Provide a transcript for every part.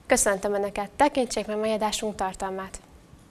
Köszöntöm Önöket! Tekintsék meg mai adásunk tartalmát!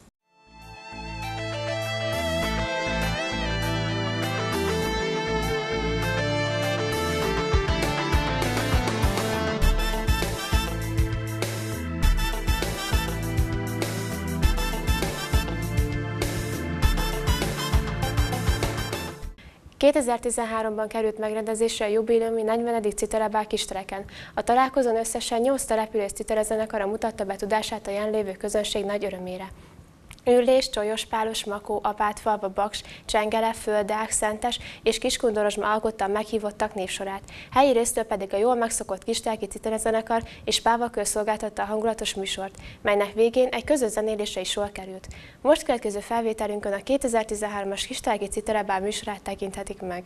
...2013-ban került megrendezésre a jubileumi 40. Citerebál Kisteleken. A találkozón összesen 8 település citerezenekara mutatta be tudását a jelenlévő közönség nagy örömére. Ürlés, Csolyospálos, Makó, Apátfalva, Baks, Csengele, Földdeák, Szentes és Kiskundorozsma alkotta a meghívottak névsorát. Helyi résztől pedig a jól megszokott Kistelki Citerezenekar és Páva-kör szolgáltatta a hangulatos műsort, melynek végén egy közös zenélésre is sor került. Most következő felvételünkön a 2013-as Kistelki Citerebál műsorát tekinthetik meg.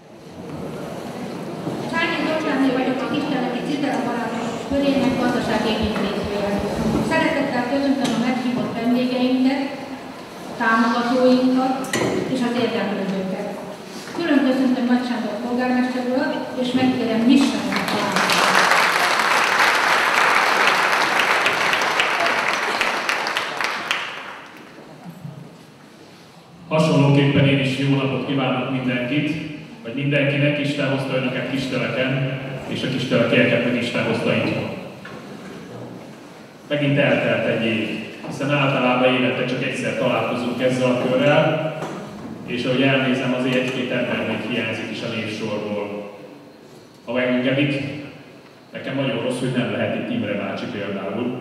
Csányi Zoltánné vagyok, a Kisteleki Citerebarátok körének gazdaságépítésére. Szeretettel köszöntöm a meghívott vendégeinket, a támogatóinkat és az érdeklődőket. Külön köszöntöm Nagy Sándor polgármester urat, és megkérem nyissanak talán. Hasonlóképpen én is jó napot kívánok mindenkit, vagy mindenkinek. Isten hozta önöket Kisteleken, és a kistelekieket meg Isten hozta itthon. Megint eltelt egy év, hiszen általában évente csak egyszer találkozunk ezzel a körrel, és ahogy elnézem, azért egy-két ember még hiányzik is a névsorból. Ha megengedik, nekem nagyon rossz, hogy nem lehet itt Imre bácsi például,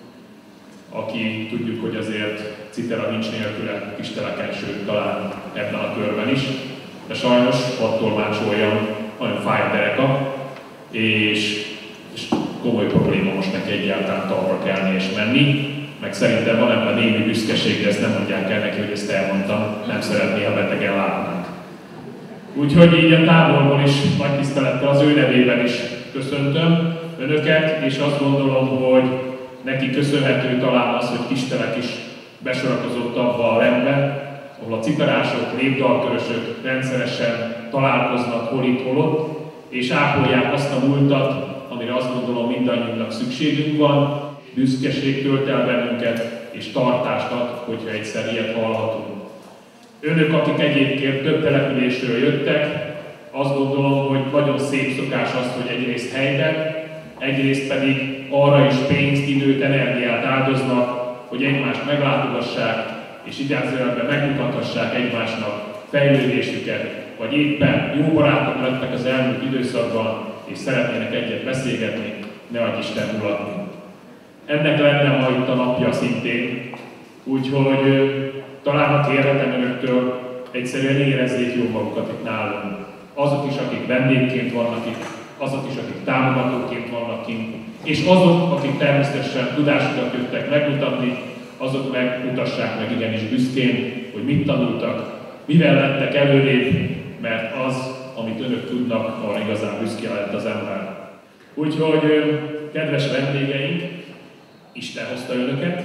aki tudjuk, hogy azért Citera nincs nélküle Kisteleken, sőt talán ebben a körben is, de sajnos attól másoljan, nagyon fáj a dereka, és komoly probléma most neki egyáltalán talpra kelni és menni, meg szerintem van ebben némi büszkeség, de ezt nem mondják el neki, hogy ezt elmondtam, nem szeretné, ha betegen látnánk. Úgyhogy így a távolból is nagy tisztelettel az ő nevében is köszöntöm önöket, és azt gondolom, hogy neki köszönhető talán az, hogy Kistelek is besorakozott abba a rendbe, ahol a citerások, népdalkörösök rendszeresen találkoznak hol itt, hol ott, és ápolják azt a múltat, amire azt gondolom mindannyiunknak szükségünk van, büszkeség tölt el bennünket, és tartást ad, hogyha egyszer ilyet hallhatunk. Önök, akik egyébként több településről jöttek, azt gondolom, hogy nagyon szép szokás az, hogy egyrészt helyben, egyrészt pedig arra is pénzt, időt, energiát áldoznak, hogy egymást meglátogassák, és idézőjelben megmutathassák egymásnak fejlődésüket, vagy éppen jó barátok lettek az elmúlt időszakban, és szeretnének egyet beszélgetni, ne adj Isten mulatni. Ennek lenne ma itt a napja szintén, úgyhogy talán ha kérhetem önöktől, egyszerűen érezzék jó magukat itt nálunk. Azok is, akik vendégként vannak itt, azok is, akik támogatóként vannak kint, és azok, akik természetesen tudásukat jöttek megmutatni, azok megmutassák meg igenis büszkén, hogy mit tanultak, mivel lettek előrébb, mert az, amit önök tudnak, arra igazán büszke lett az ember. Úgyhogy, kedves vendégeink, Isten hozta önöket,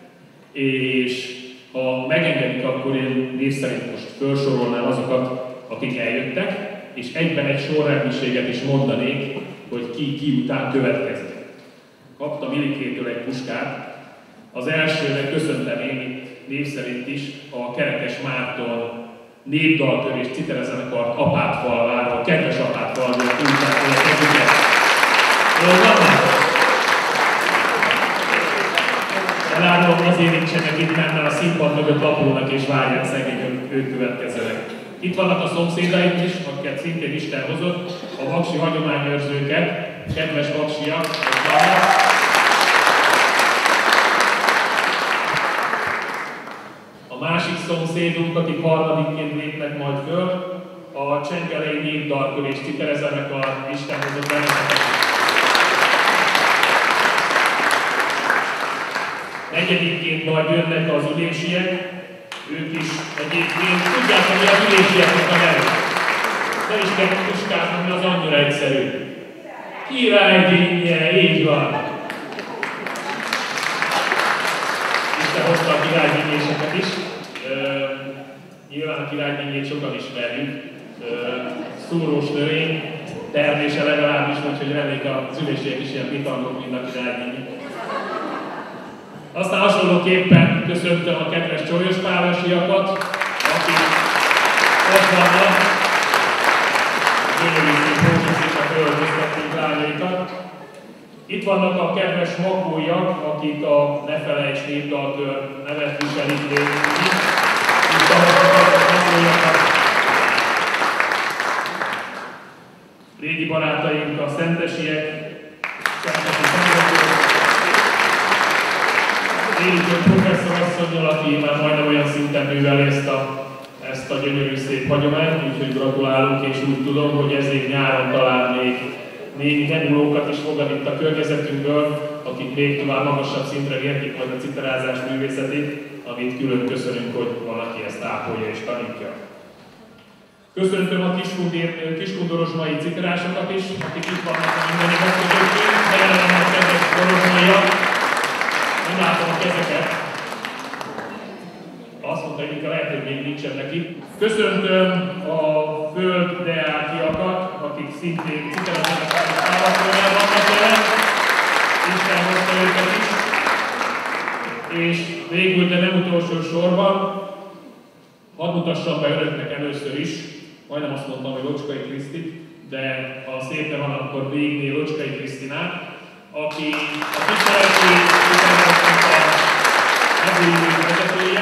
és ha megengedik, akkor én név szerint most felsorolnám azokat, akik eljöttek, és egyben egy sorrendiséget is mondanék, hogy ki után következik. Kaptam Ilikétől egy puskát. Az elsőnek köszöntem én név szerint is a Kerekes Márton népdalkör és citerezenekart Apátfalváról, kedves Apátfalváról újtják a kezüket. Jól vannak? Elárulom, azért nincsenek itt, mert a színpad mögött lapulnak és várják szegény, hogy ők következzenek. Itt vannak a szomszédaink is, akiket szintén Isten hozott, a vaksi hagyományőrzőket, kedves vaksiak, a másik szomszédunk, akik harmadikként lépnek majd föl, a Csengelei Népdalkör és Citerezenekar Isten hozott benneteket. Negyedikként majd jönnek az ülésiek, ők is egyébként tudják, hogy az ülésieknek a neve. Nem is kell puskázni, mert az annyira egyszerű. Királydínnye, így van. Isten hozta a királydínnéseket is. Nyilván a királydínnyét sokan ismerjük. Szúrós növény, termése legalábbis, úgyhogy reméljük az ülésiek is ilyen pitangok, mint a királydínnyi. Aztán hasonlóképpen köszöntöm a kedves csolyospálosiakat, akik ott vannak, gyönyörű szép rózsaszínre fölöltöztették lányaikat. Itt vannak a kedves makóiak, akik a Ne Felejts népdalkör nevet viselik végig. Itt vannak a makóiakat. Régi barátaink, a szentesiek, szentesi szentesek. Érintő professzor asszonnyal, aki már majdnem olyan szinten művel ezt a gyönyörű szép hagyományt, úgyhogy gratulálunk, és úgy tudom, hogy ezért nyáron talán még némi nemulókat is fogad itt a környezetünkből, akik még tovább magasabb szintre értik majd a citerázás művészetét, amit külön köszönünk, hogy valaki ezt ápolja és tanítja. Köszöntöm a kiskundorozsmai citerásokat is, akik itt vannak a mindeni közöttünk, de jelen a kedves korozsmaiak. Nem látom a kezeket. Azt mondta, hogy lehet, hogy még nincsenek itt. Köszöntöm a földdeákiakat, akik szintén citerázanak állapotban vannak jelen. Isten hozta őket is. És végül, de nem utolsó sorban, hadd mutassam be önöknek először is, majdnem azt mondtam, hogy Locskai Krisztit, de ha szépen van, akkor végigné Locskai Krisztinát, aki a tiszteleti vezetője.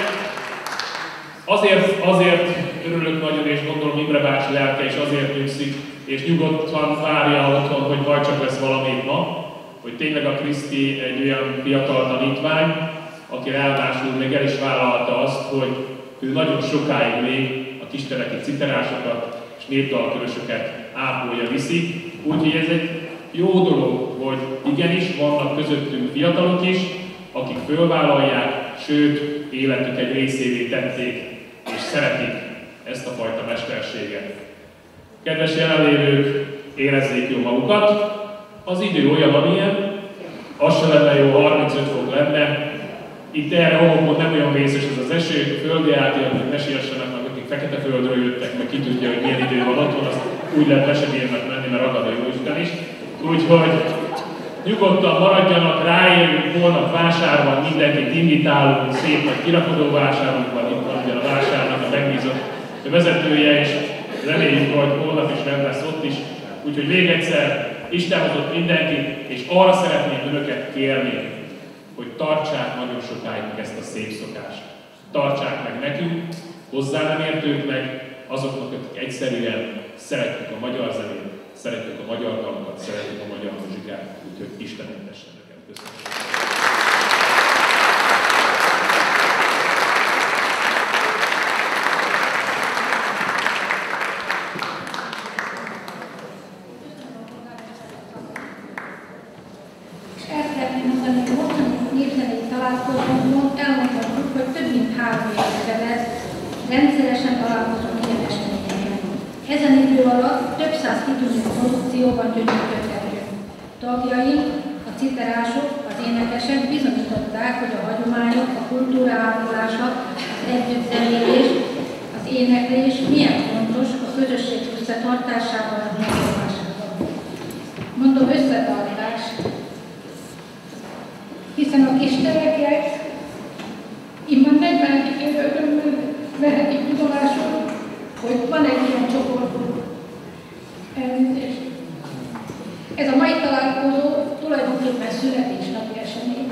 Azért örülök nagyon, és gondolom Imre bácsi lelke, és azért nyugszik, és nyugodtan várja otthon, hogy majd csak lesz valamit ma, hogy tényleg a Kriszti egy olyan fiatal tanítvány, aki ráadásul még el is vállalta azt, hogy ő nagyon sokáig még a kisteleki citerásokat és népdalkörösöket ápolja viszi. Úgyhogy ez egy jó dolog, hogy igenis vannak közöttünk fiatalok is, akik fölvállalják, sőt, életük egy részévé tették, és szeretik ezt a fajta mesterséget. Kedves jelenlévők, érezzék jó magukat. Az idő olyan, amilyen, az se lenne jó, 35 fok lenne. Itt erre homokon nem olyan vészes ez az eső, földi átjönnek, mesélyessenek meg, akik Feketeföldről jöttek, meg ki tudja, hogy milyen idő van otthon, azt úgy lehet mesedérnek menni, mert ragad a Jóisten is. Úgyhogy nyugodtan maradjanak, rájövünk, holnap vásár van, mindenkit invitálunk, szép nagy kirakodó vásárunk van, itt van ugyan a vásárnak a megbízott vezetője, és reméljük, hogy holnap is rend lesz ott is. Úgyhogy még egyszer Isten hozott mindenkit, és arra szeretném önöket kérni, hogy tartsák nagyon sokáig ezt a szép szokást. Tartsák meg nekünk, hozzá nem értőknek, azoknak, akik egyszerűen szeretjük a magyar zenét, szeretjük a magyar dalokat, szeretjük a magyar muzsikát, úgyhogy Isten édessen nekem. Köszönöm. És el szeretném mondani, hogy mostani népzenei találkozónkon elmondhatjuk, hogy több mint 3 éve ezelőtt rendszeresen találkozunk ilyen eseményeken. Ezen idő alatt több száz kitűnő produkcióban gyönyörködhetünk. Tagjaink, a citerások, az énekesek bizonyították, hogy a hagyományok, a kultúra ápolása, az együttzenélés, az éneklés milyen fontos a közösség összetartásában, a népszólásában. Mondom összetartás, hiszen a kisgyerekek immár 40. évben vehetik tudomásul, hogy van egy ilyen csoportunk. Elnézést. Ez a mai találkozó tulajdonképpen születésnapi esemény.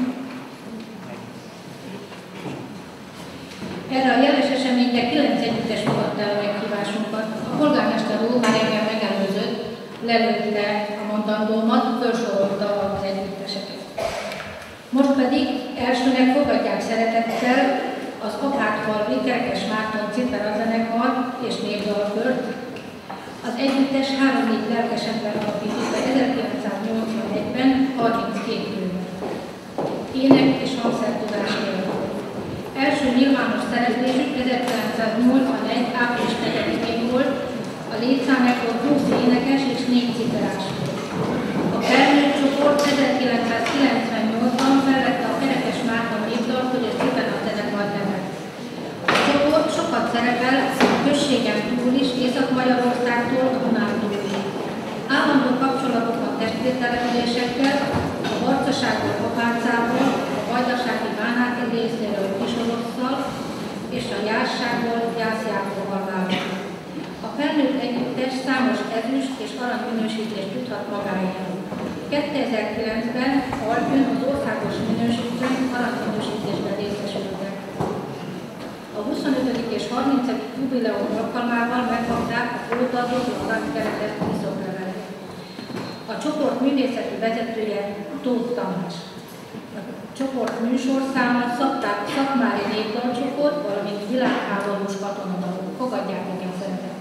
Erre a jeles eseményre 9 együttes fogadta el a meghívásunkat. A polgármester úr már engem megelőzött, lelőtte a mondandómat, felsorolta az együtteseket. Most pedig elsőnek fogadják szeretettel az Apátfalvi Kerekes Márton Citerazenekar és népdalkört. Az együttes 3-4 lelkes ember alapította 1981-ben 32 fővel. Ének és hangszertudás nélkül. Első nyilvános szereplésük 1981. április 4-én volt, a létszámekor 20 énekes és 4 citerás volt. A felnőtt csoport 1998-ban felvette a Kerekes Márton népdalkör és Citerazenekar nevet. A csoport sokat szerepel a községen túl is, Észak-Magyarországtól a Dunán túlig. Állandó kapcsolatok a testvértelepülésekkel, a Barcaságból, Apácából, Vajdasági Bánáti részéről Kisorosszal és a Jásságból Jász Jákó Hallával. A felnőtt együttes számos ezüst és arany minősítést tudhat magáéhoz. 2009-ben Alpön az országos minősítőn aranyminősítésben részesültek. A 25. és 30. jubileum alkalmával megkapták a földadózó aranykeretet díszoklevelet. A csoport művészeti vezetője Tóth Tamás. A csoport műsorszáma szakmári népdalcsoport, valamint világháborús katonadalok. Fogadják meg a szeretettel!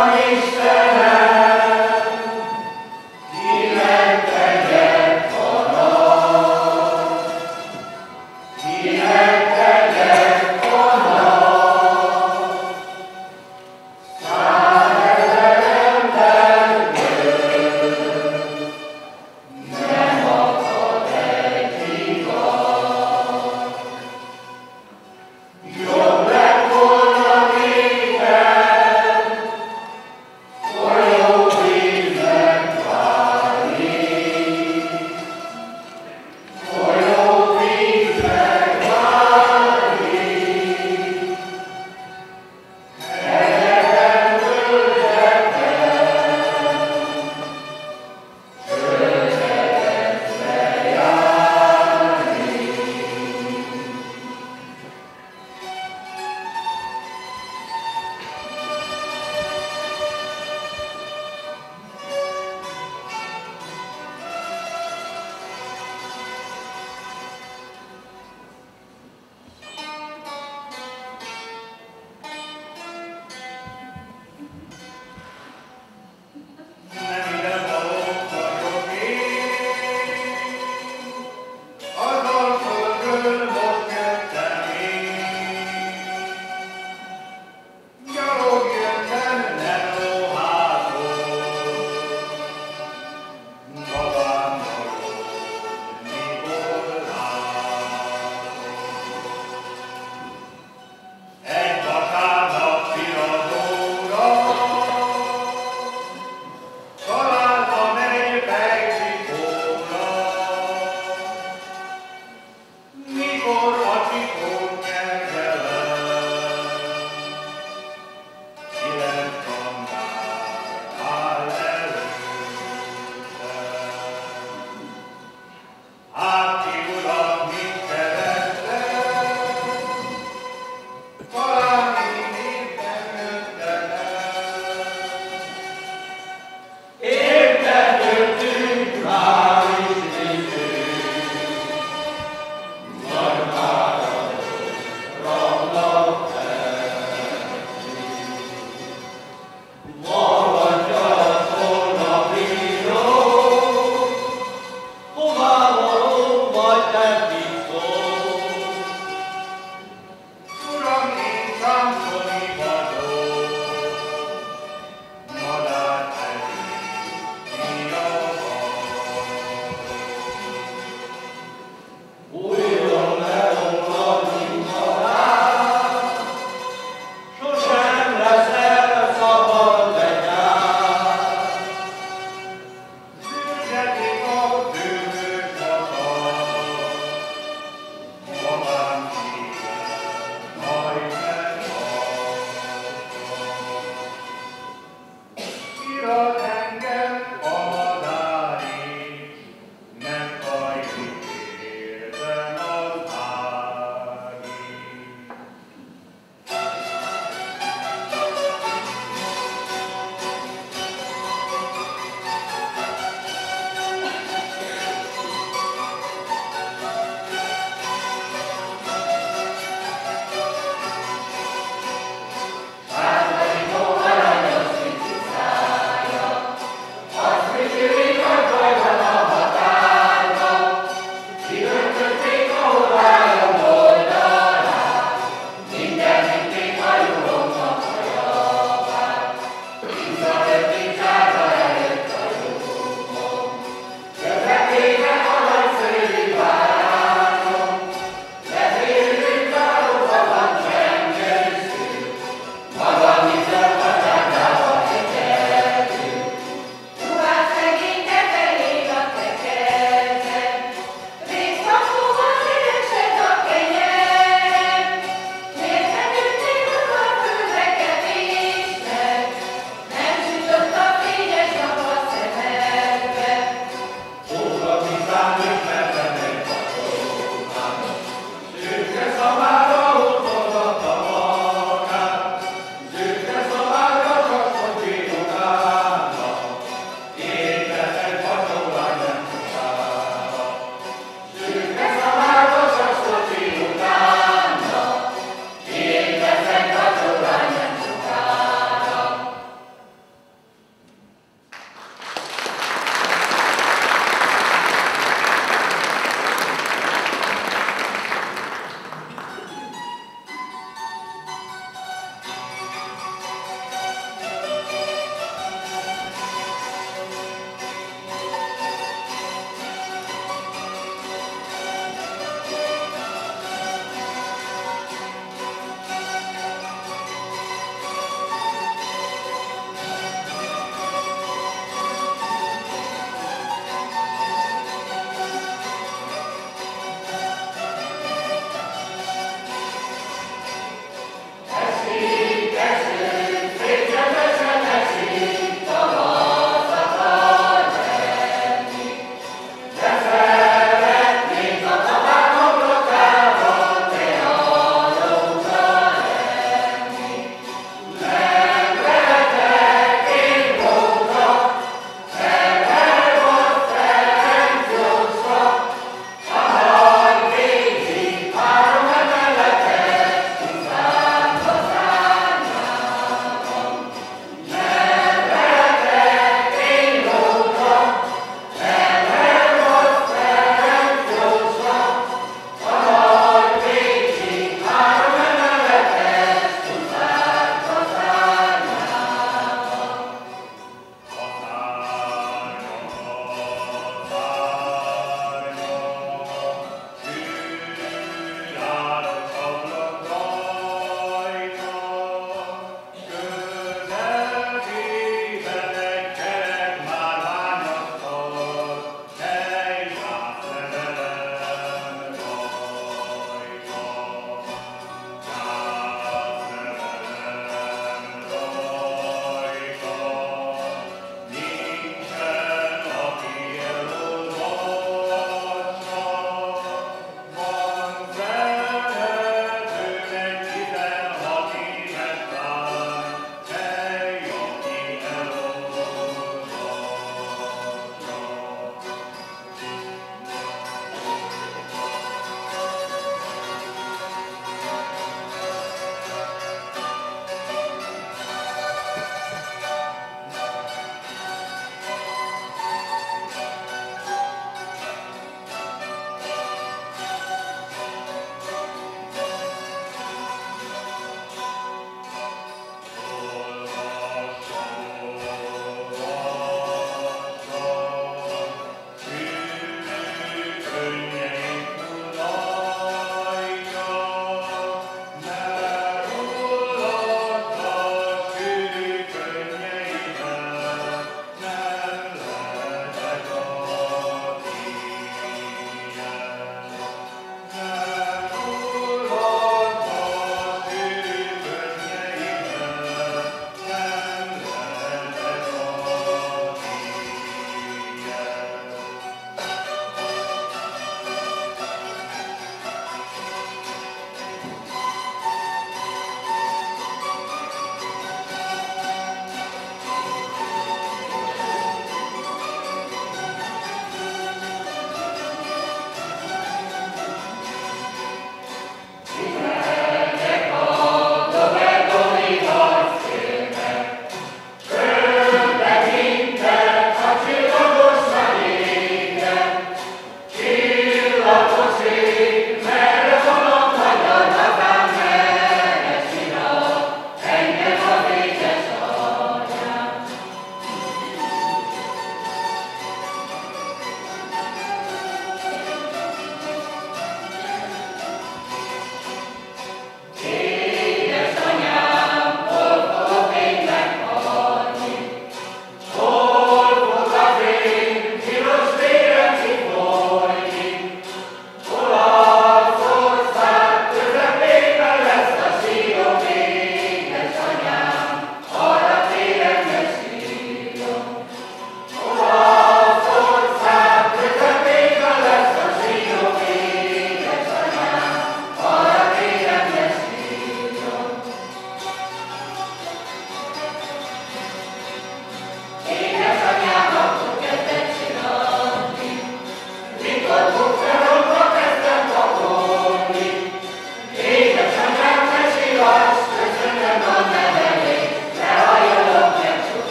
Isten, ki megtegyett a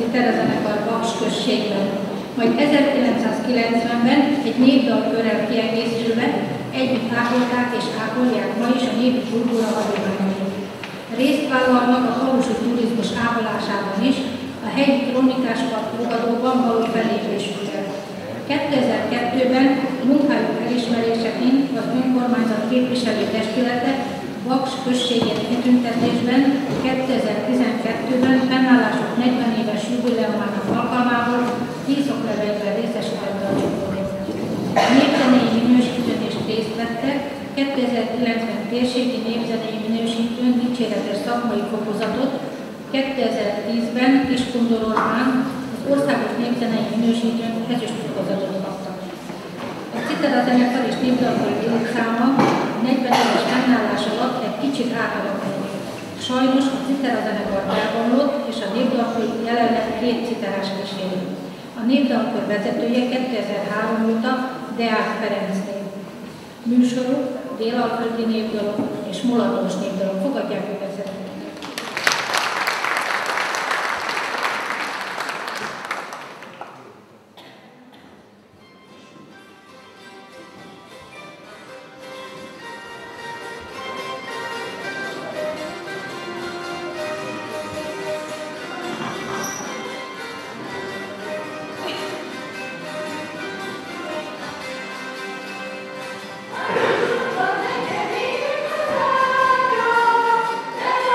citerezenekar Baks községben. Majd 1990-ben egy népdalkörrel kiegészülve együtt ápolták és ápolják ma is a népi kultúra hagyományait. Részt vállalnak a falusi turizmus ápolásában is, a helyi krónikás fogadóban való fellépésükkel. 2002-ben munkájuk elismeréseként az önkormányzat képviselő testülete Baks községét kitüntetésben 2012-ben fennállások 40 éves jubileumának alkalmából díszoklevelben részesítette a csoportot. Népzenei minősítőn is részt vettek, 2009-ben térségi népzenei minősítőn dicséretes szakmai fokozatot, 2010-ben Kiskundorolván az országos népzenei minősítőn ezüst fokozatot kaptak. A Citera zenekar és népdalkar létszáma 40 éves fennállás alatt egy kicsit átalakult. Sajnos a Citera zenekar elbomlott, és a népdalkar jelenleg 2 citerás kísérő. A népdalkar vezetője 2003 óta Deák Ferenc név. Műsorok, délalföldi népdalok és mulatos népdalok. Fogadják őket szeretettel. Thank you.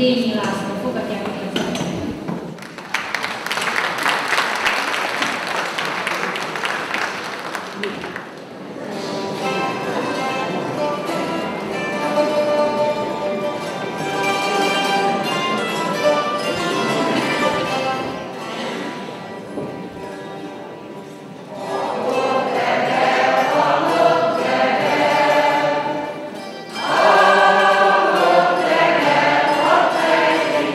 Dényi László. Fogadják meg ezt. Amen.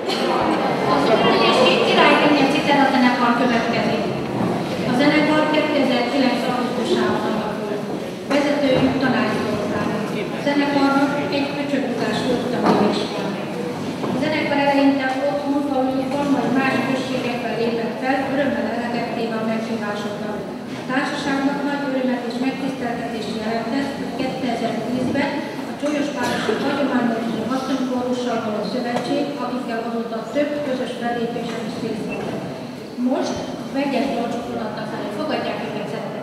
Az ülés Király Könnyed Citera zenekar következik. A zenekar 2009. augusztusában alakult. Vezetőjük Tanács Zoltán. A zenekarnak egy köcsögutás volt a művésben. A zenekar eleinte otthon falunkban, majd más községekben lépett fel, örömmel elegettéve a meghívásoknak. A társaságnak nagy örömet és megtiszteltetés jelentett, hogy 2010-ben a Csolyosvárosi Hagyományos Asszonykórussal való szövetség, akikkel azóta több közös fellépésen is részt vettek. Most Vegyes Dolcsokon adnak elő. Fogadják őket szeretettel!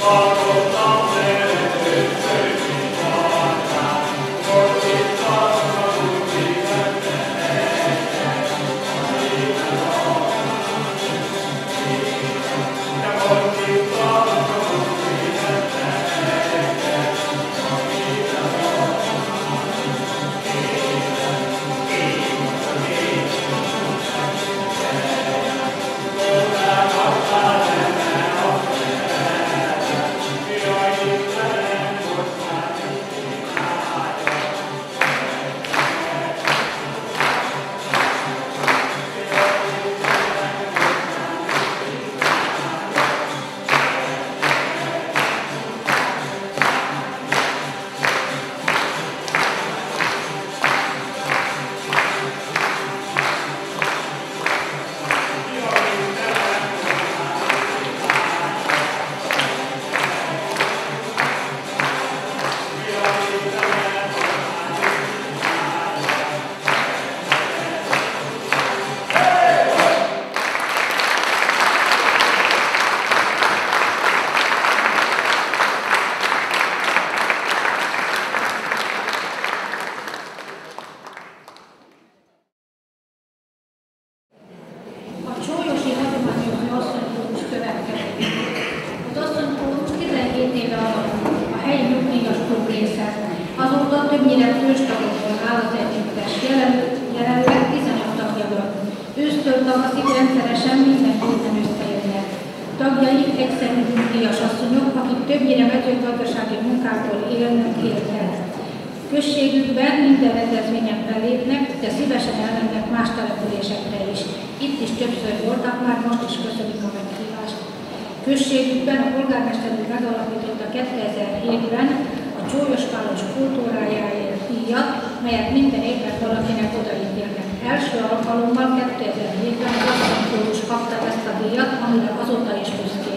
Községükben minden rendezvényen fellépnek, de szívesen elmennek más településekre is. Itt is többször voltak már, most is köszönik a meghívást. Községükben a polgármester úr megalapította 2007-ben a Csólyos-Pálos kultúrájáért díjat, melyet minden évben valakinek odaítélnek. Első alkalommal 2007-ben az asszonykórus kapta ezt a díjat, amire azóta is büszkék.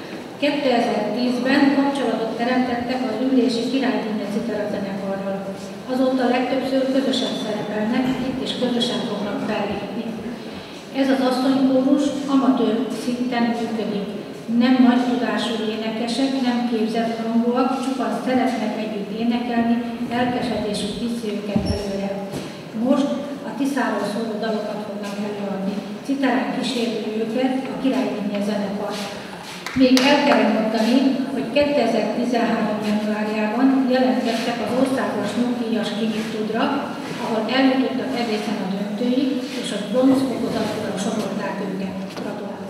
2010-ben kapcsolatot teremtettek az Ülési Királydíj citerazenekarral. Azóta legtöbbször közösen szerepelnek, itt is közösen fognak fellépni. Ez az asszonykórus amatőr szinten működik. Nem nagy tudású énekesek, nem képzett hangúak, csupán szeretnek együtt énekelni, elkesedésük viszi őket előre. Most a Tiszáról szóló dalokat fognak előadni. Citerán kísérli őket a Királydíj zenekar. Még el kell mondani, hogy 2013. januárjában jelentkeztek az országos nyugdíjas kinyitódra, ahol eljutottak egészen a döntőig, és a bronz fokozatra sorolták őket. Gratulálok!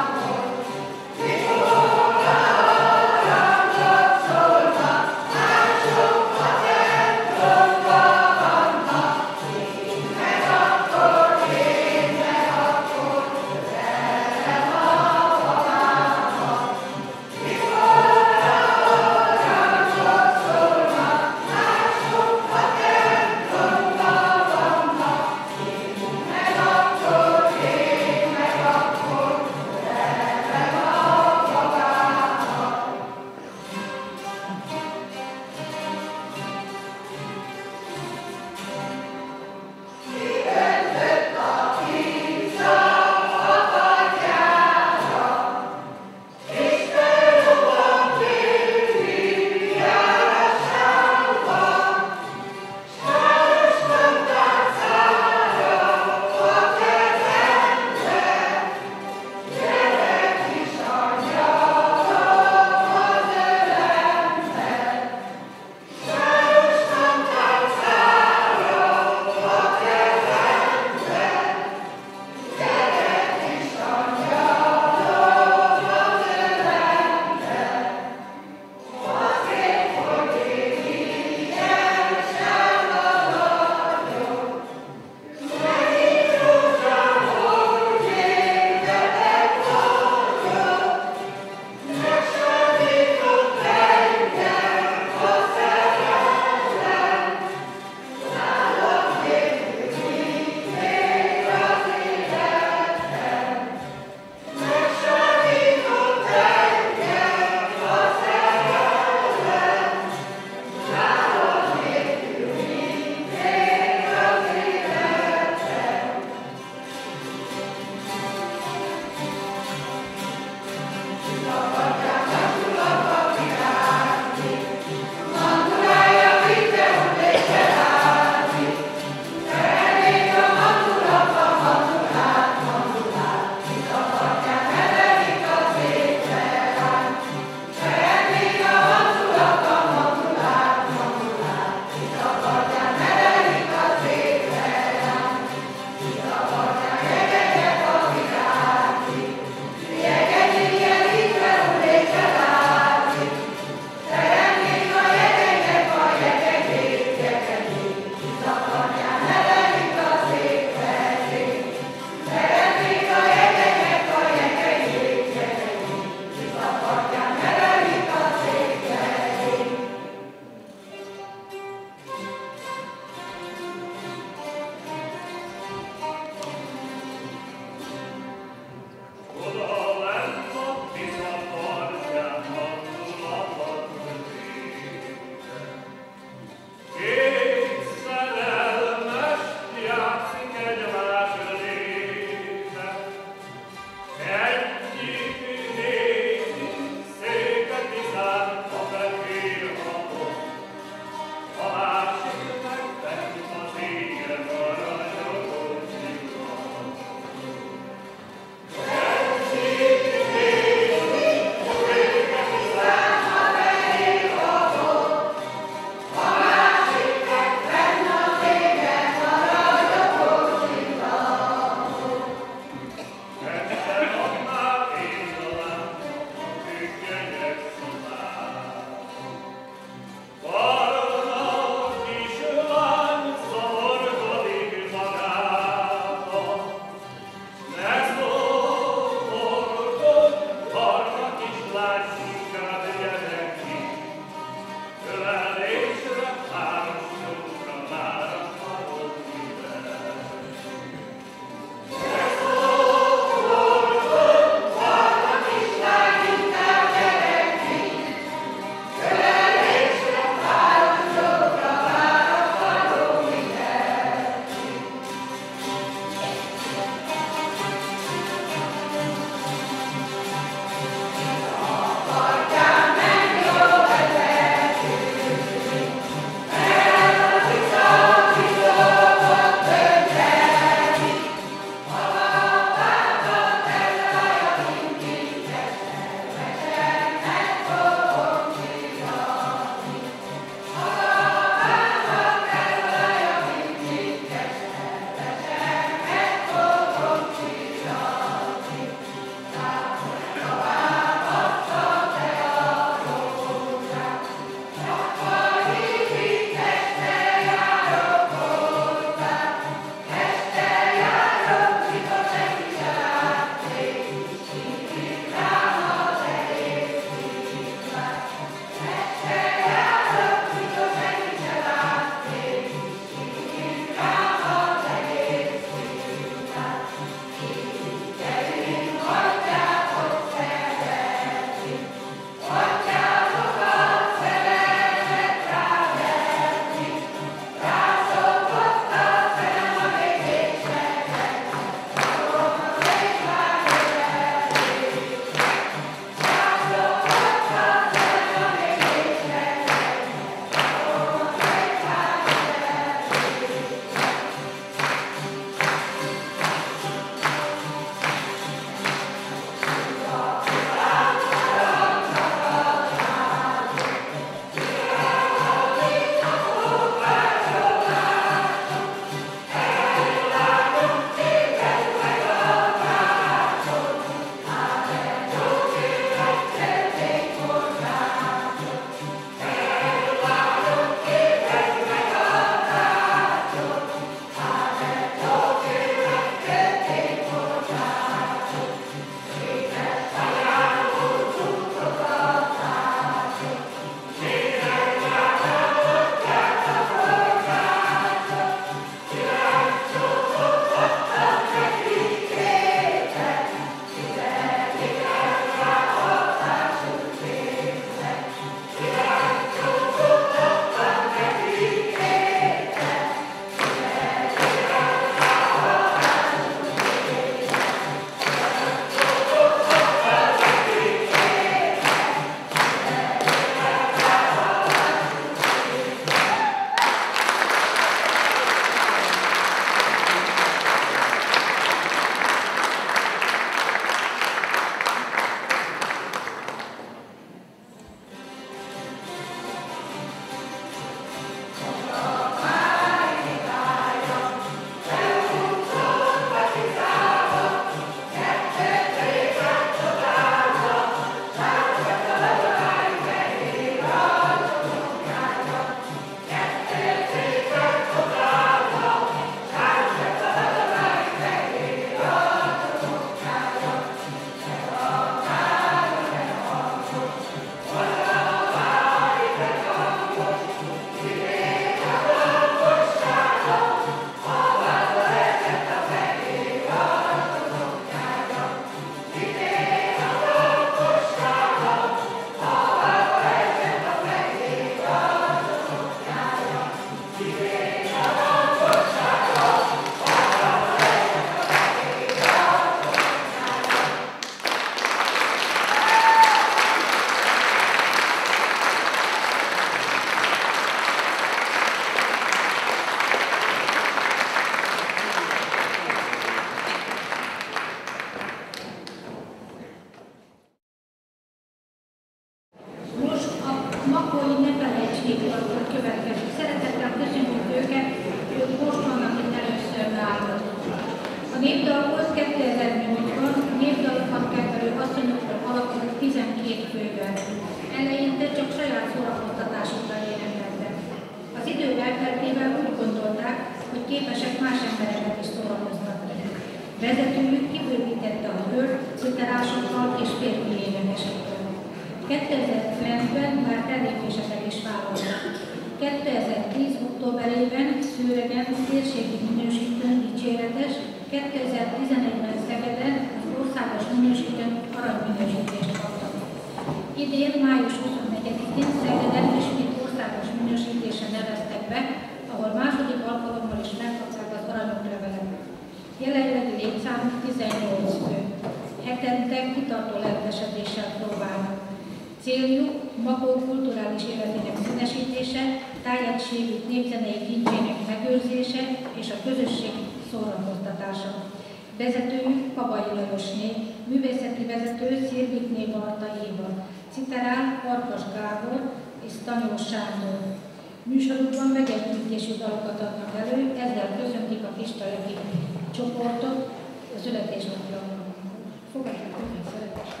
népdalhoz 2008-ban a népdalokat kedvelő asszonyokról alakult 12 fővel. Eleinte csak saját szórakoztatásukra énekeltek. Az idő elteltével úgy gondolták, hogy képesek más embereket is szórakoztatni. Vezetőjük kibővítette a kört citerásokkal és férfi énekesekkel. 2009-ben már fellépéseket is vállaltak. 2010. októberében Szőregen térségi minősítőn dicséretes, 2011-ben Szegeden az országos minősítőn aranyminősítést kaptak. Idén, május 24-én Szegeden ismét országos minősítésen neveztek be, ahol második alkalommal is megkapták az aranyoklevelet. Jelenlegi létszámuk 18 fő. Hetente kitartó lelkesedéssel próbálnak. Céljuk Makó kulturális életének színesítése, tájegységük népzenei kincsének megőrzése és a közösség szórakoztatása. Vezetőjük Kabai Lajosné, művészeti vezető Szirvitné Barta Éva, citerál Farkas Gábor és Tanyós Sándor. Műsorukban vegyes gyűjtésű dalokat adnak elő, ezzel köszöntik a Kisteleki csoportot a születésnapja. Fogadják meg szeretettel!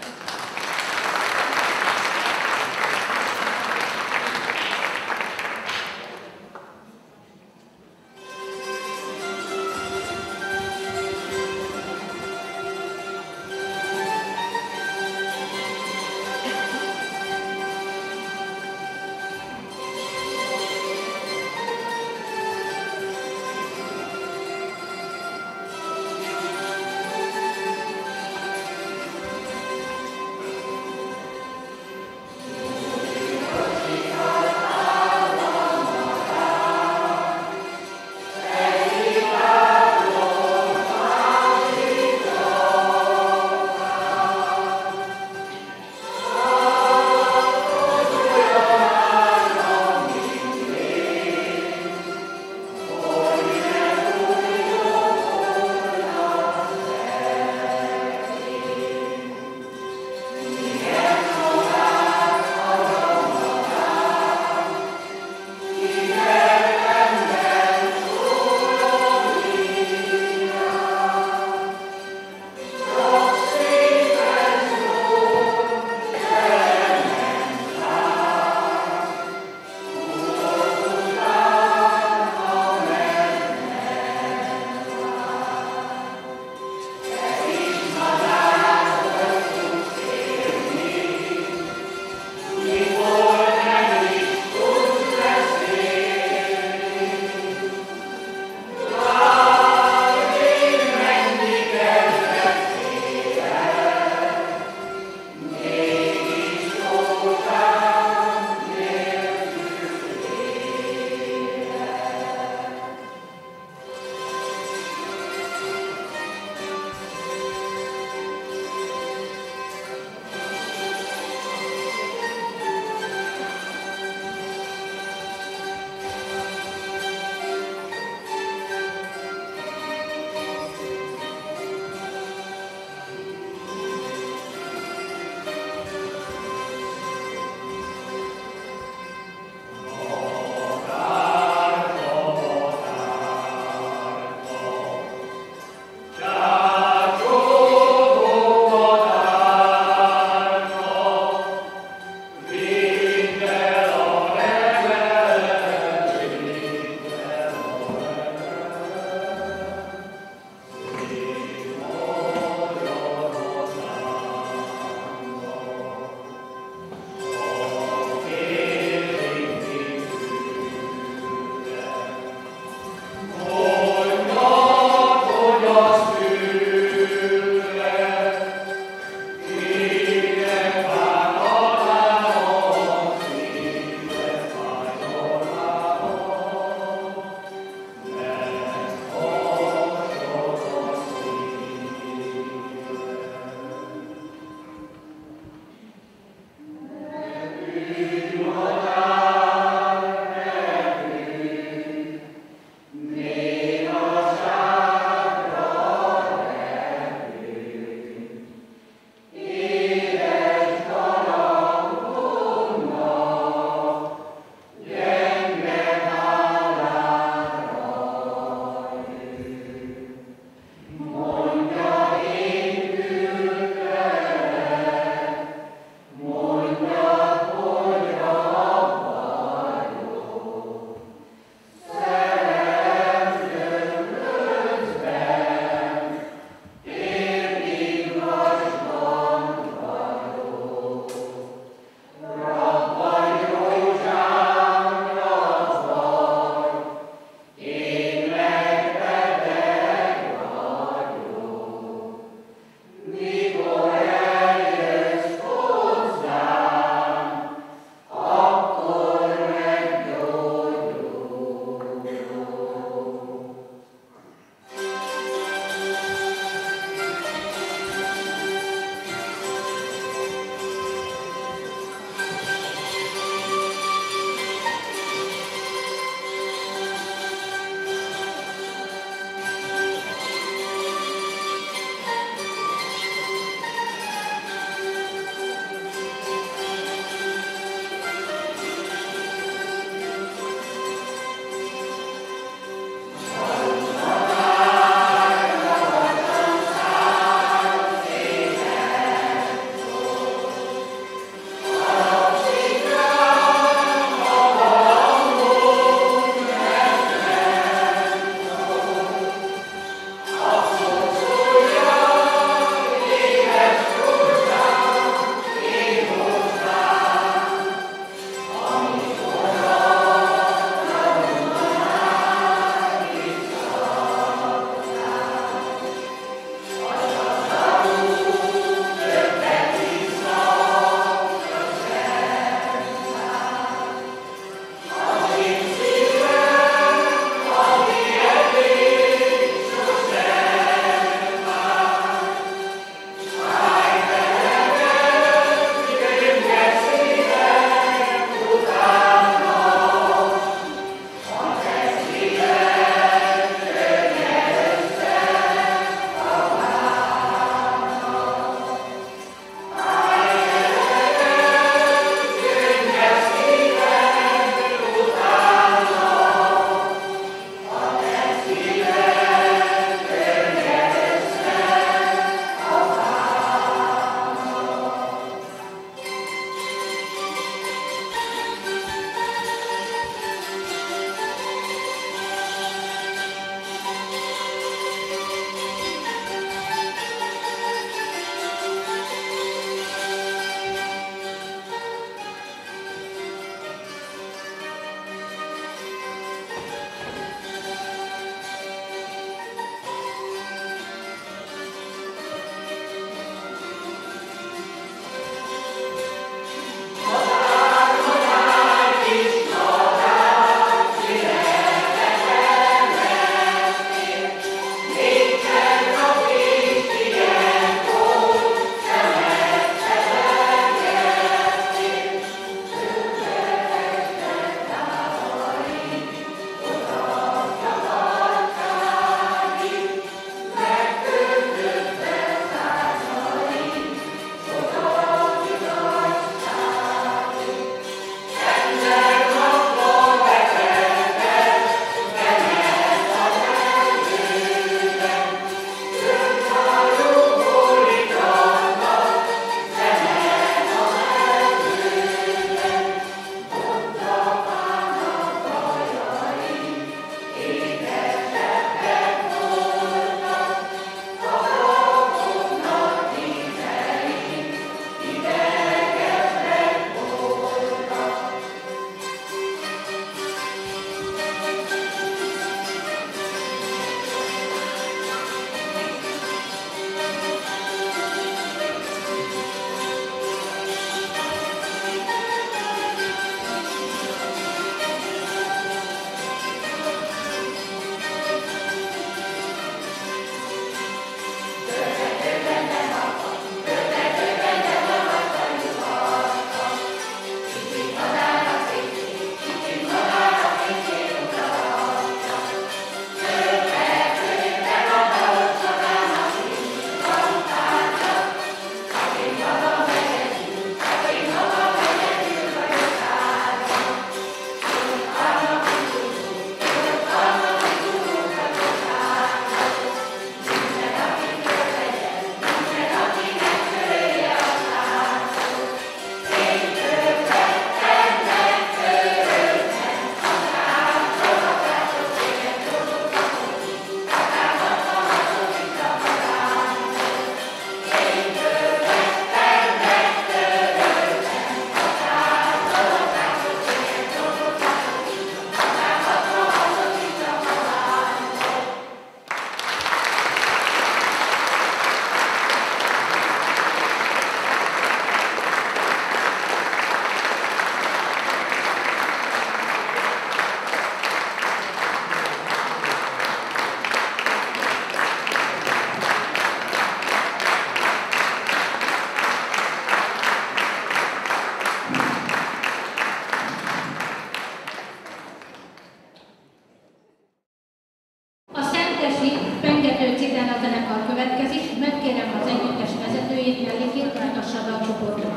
bemutassad a csoportot.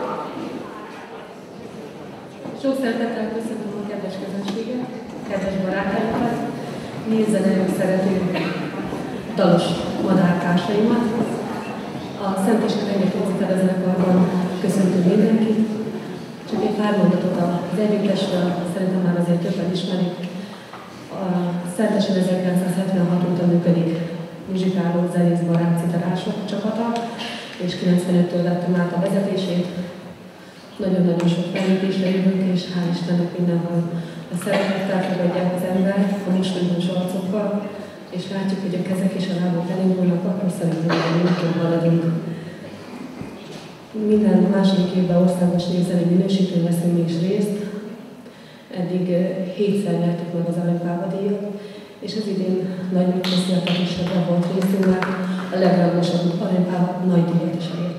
Sok szeretettel köszöntöm a kedves közönséget, kedves barátainkat, nézzenelő szerető dalos madártársaimat. A Szent István Egyetemi Citerazenekarban köszöntünk mindenkit. Csak egy pár mondatot az együttesről, szerintem már azért többen ismerik. A Szentesen 1976 óta működik muzsikáló, zenész, barát, citerások csapata, és 95-től vettem át a vezetését. Nagyon-nagyon sok felépésre jövünk, és hál' Istennek mindenhol a szeretettel fogadják az embert, a mosolygós arcokkal, és látjuk, hogy a kezek és a lábok elindulnak, akkor szerintem hogy maradunk. Minden második évben országos népzenei minősítőn veszünk mi is részt. Eddig 7-szer nyertük meg az Aranypálma díjat, és az idén nagy megtiszteltetésben volt részünk, mert a legrangosabb Aranypálma nagy díjat is elért.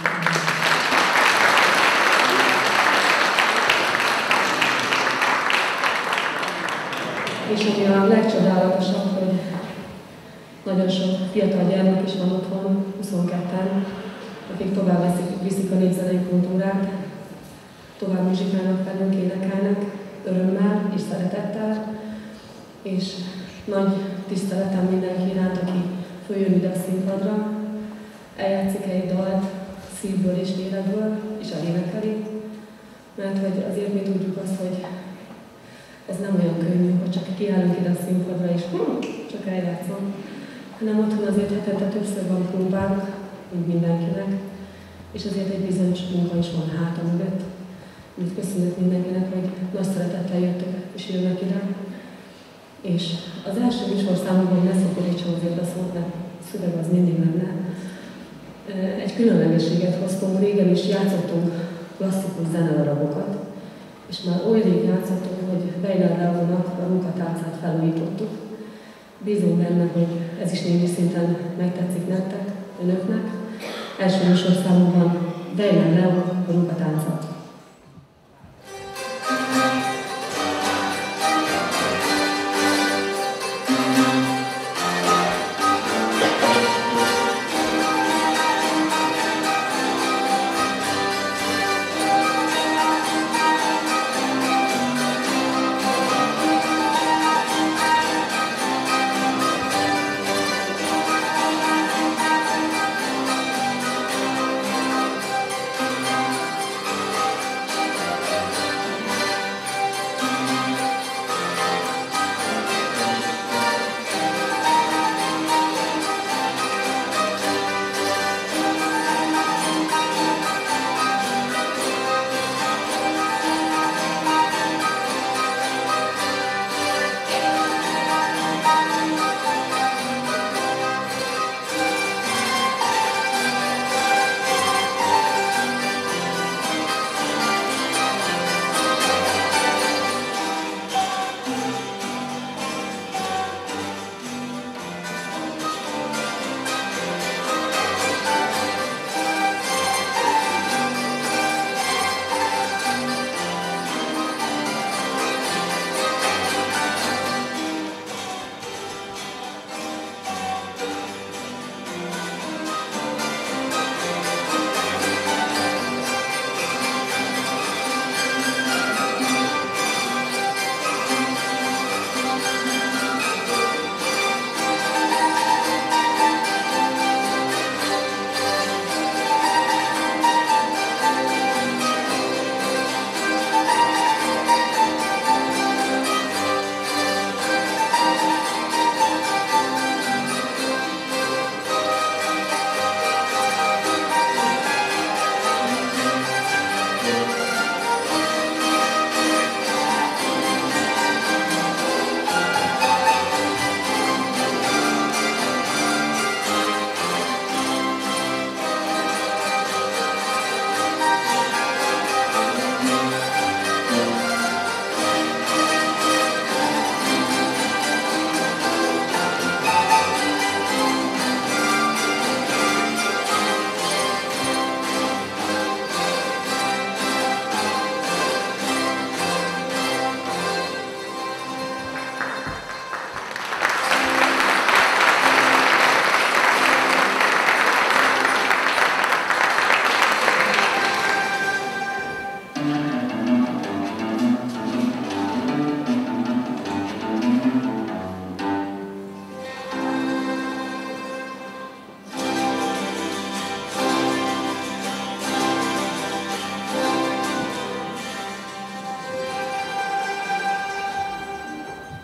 És ami a legcsodálatosabb, hogy nagyon sok fiatal gyermek is van otthon, 22-en, akik tovább viszik a népzenei kultúrát, tovább muzsikálnak velünk, énekelnek, örömmel és szeretettel, és nagy tiszteletem mindenki iránt, aki följön ide a színpadra, eljátszik egy dalt szívből és lélekből, és elénekeli, mert hogy azért mi tudjuk azt, hogy ez nem olyan könnyű, hogy csak kiállunk ide a színpadra, és csak eljátszom, hanem otthon azért hetente többször van próbánk, mint mindenkinek, és azért egy bizonyos munka is van háta mögött. Úgy köszönjük mindenkinek, hogy nagy szeretettel jöttök és jönnek ide. És az első műsorszámokban ne szokorítsam azért a szót, mert szöveg az mindig lenne. Egy különlegességet hoztunk, régen is játszottunk klasszikus zenedarabokat, és már oly rég játszottunk, hogy Weiner Leónak a Rukatáncát felújítottuk. Bízunk benne, hogy ez is némi szinten megtetszik nektek, önöknek. Első műsorszámunkban Weiner Leó a Rukatáncát.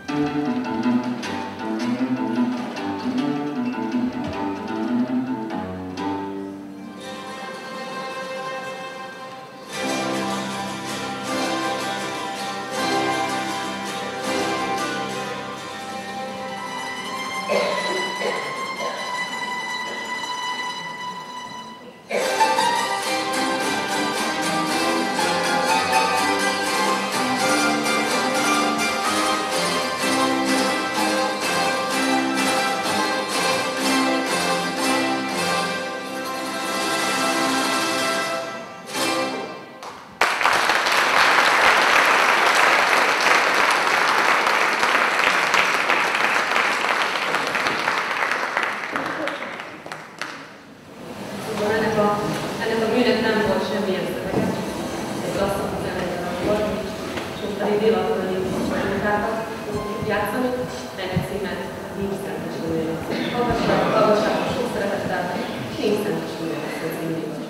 Ennek a műnek nem volt semmilyen szövege, egy lasszabb zeneidarab volt, és most pedig délapodani munkákat fogunk játszani, ennek címe Nincs szentes nője. Hallgassátok sok szeretettel, Nincs szentes nője lesz az én díjat.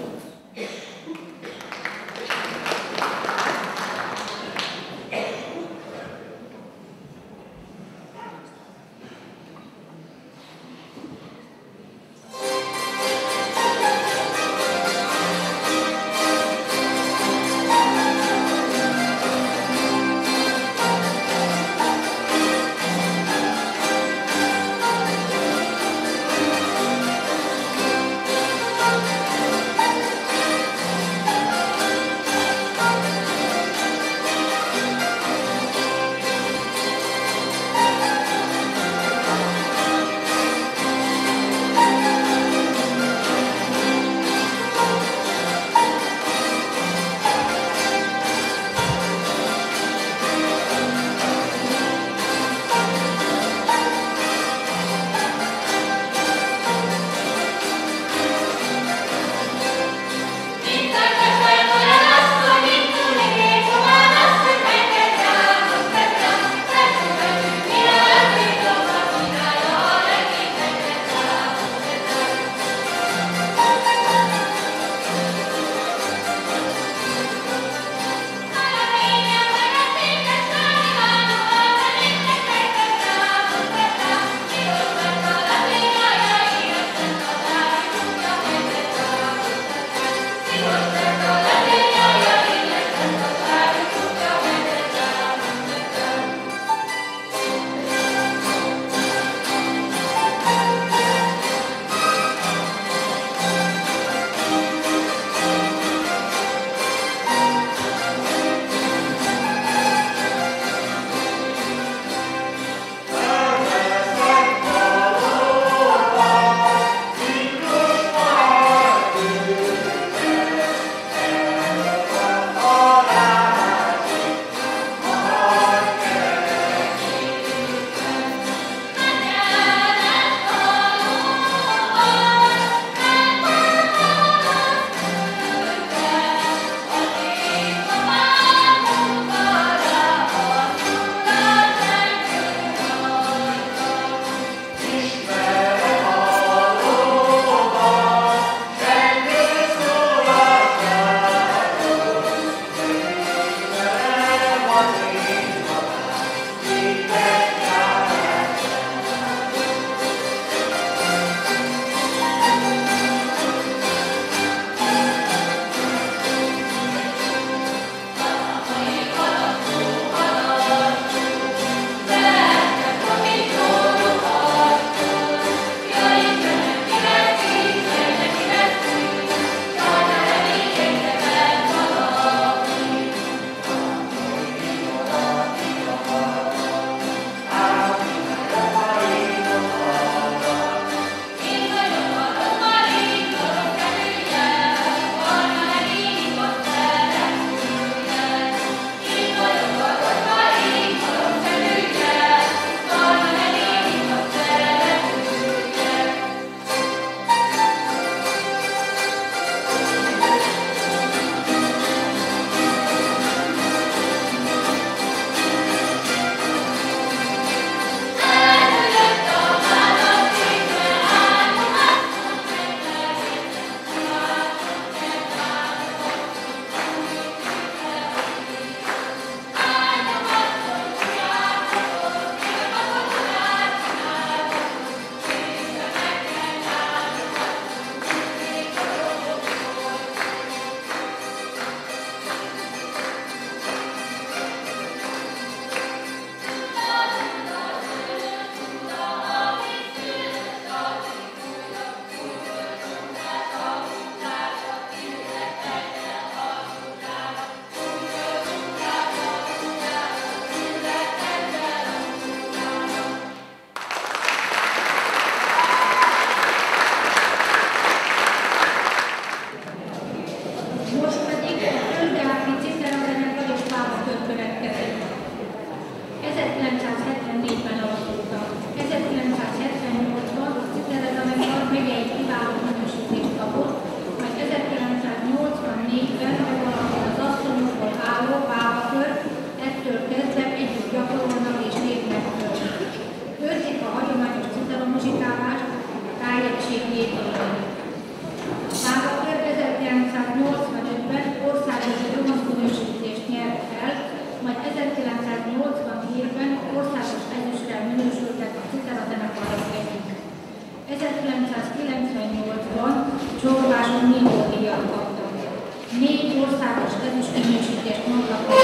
1958-ban Csorváson Nihol-díjat kaptak. 4 országos ezüstminősítést mondtak a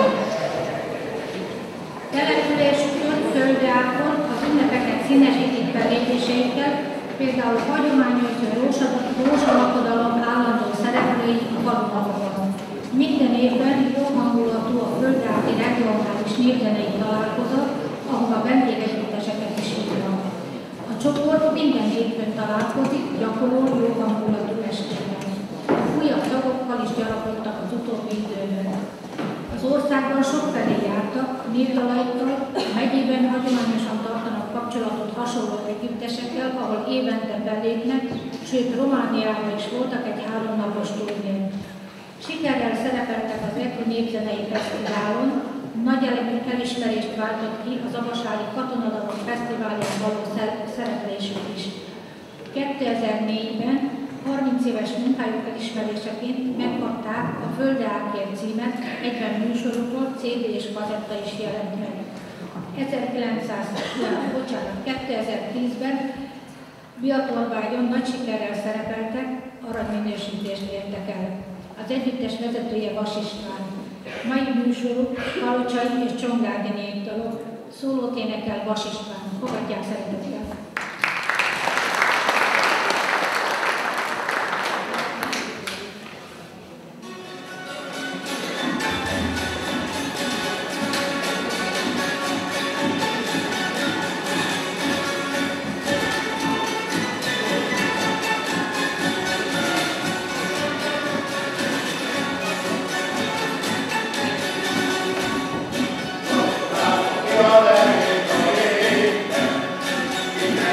településükön, földákon az ünnepeket színesítik fellépéseikkel, például hagyományos rózsalakodalom állandó szereplői a falunapokon. Minden évben jó hangulatú a földálti regionális népzenei találkozat, ahova vendégegyütteseket is hívnak. A csoport minden hétfőn találkozik, gyakorol jó hangulatú estében. Újabb tagokkal is gyarapodtak az utóbbi időben. Az országban sokfelé jártak, népdalaikkal, a megyében hagyományosan tartanak kapcsolatot hasonló együttesekkel, ahol évente belépnek, sőt Romániában is voltak egy 3 napos turnén. Sikerrel szerepeltek az EKO népzenei fesztiválon, nagy elismerést váltott ki az Abasári Katonadalom Fesztiválján való szereplésük is. 2004-ben 30 éves munkájuk elismeréseként megkapták a Földeákért címet, 40 műsorukról CD és kazetta is jelent meg. 2010-ben Biatorvágyon nagy sikerrel szerepeltek, aranyminősítést értek el. Az együttes vezetője Vas István. Mai műsoruk Kalocsai és Csongrádi népdalok. Szólót énekel Vas István. Fogadják szeretettel! Yeah.